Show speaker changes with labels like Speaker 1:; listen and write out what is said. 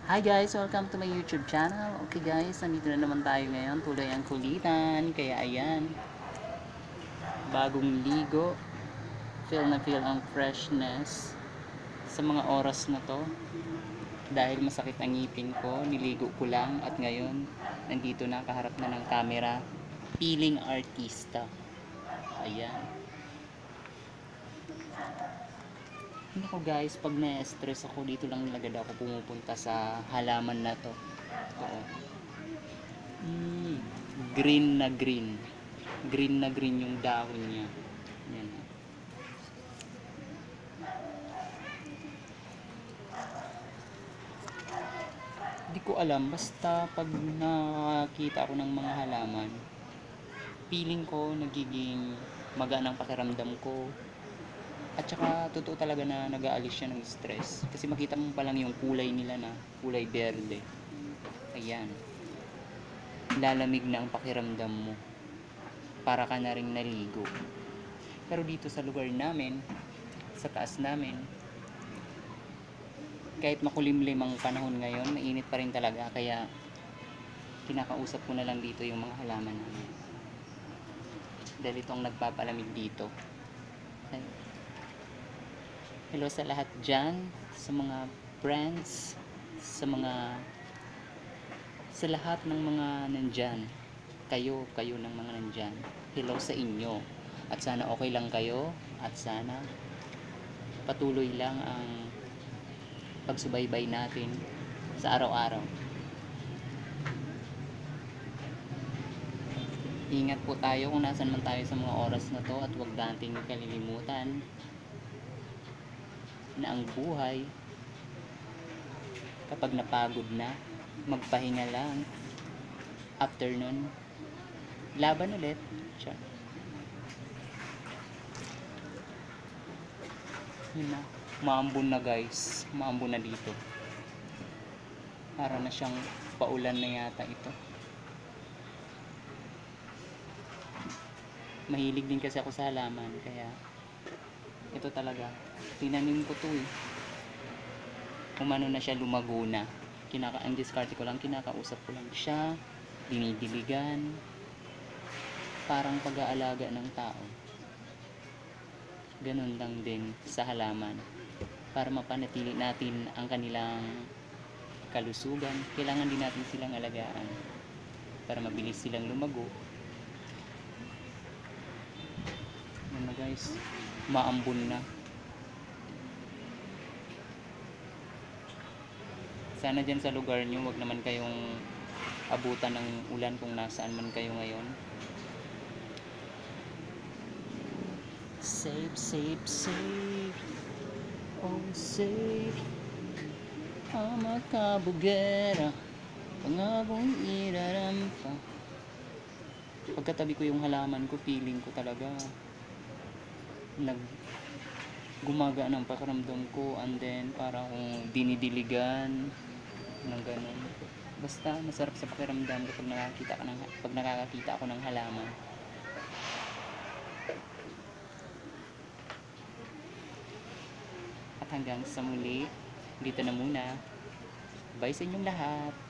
Speaker 1: Hi guys! Welcome to my YouTube channel. Okay guys, nandito na naman tayo ngayon. Tuloy ang kulitan. Kaya ayan, bagong ligo. Feel na feel ang freshness sa mga oras na to. Dahil masakit ang ngipin ko, niligo ko lang at ngayon, nandito na, kaharap na ng camera. Feeling artista. Ayan. Nako guys, pag na-stress ako, dito lang agad ako pumupunta sa halaman na to. Ito. Green na green. Green na green yung dahon niya. Yan. Hindi ko alam, basta pag nakakita ako ng mga halaman, feeling ko nagiging magaan ang pakiramdam ko. At saka totoo talaga na nag-aalis siya ng stress. Kasi makita mo pa lang yung kulay nila na kulay berde. Ayan. Lalamig na ang pakiramdam mo. Para ka na ring naligo. Pero dito sa lugar namin, sa taas namin, kahit makulimlim ang panahon ngayon, mainit pa rin talaga. Kaya kinakausap ko na lang dito yung mga halaman namin. Dahil itong nagpapalamig dito. Hello sa lahat dyan, sa mga friends, sa lahat ng mga nandyan. Kayo ng mga nandyan. Hello sa inyo. At sana okay lang kayo. At sana patuloy lang ang pagsubaybay natin sa araw-araw. Ingat po tayo kung nasan man tayo sa mga oras na to. At huwag nating kalilimutan na ang buhay, kapag napagod na, magpahinga lang. After nun, laban ulit. Siya. Yun na. Maambon na guys. Maambon na dito. Para na siyang paulan na yata ito. Mahilig din kasi ako sa halaman. Kaya ito talaga. Tinanim ko to eh. Umano na siya, lumago na. Ang discard ko lang, kinakausap ko lang siya. Dinidiligan. Parang pag-aalaga ng tao. Ganun lang din sa halaman. Para mapanatili natin ang kanilang kalusugan, kailangan din natin silang alagaan. Para mabilis silang lumago. Yan na guys. Maambon na. Sana dyan sa lugar nyo, wag naman kayong abutan ng ulan kung nasaan man kayo ngayon. Safe, safe, safe. Oh, safe. Ang makabugera, pangakong irarampa. Pagkatabi ko yung halaman ko, feeling ko talaga gumagaan ang pakiramdam ko, and then para akong dinidiligan ng ganun. Basta masarap sa pakiramdam kapag nakakakita ako ng halaman. At hanggang sa muli, dito na muna. Bye sa inyong lahat.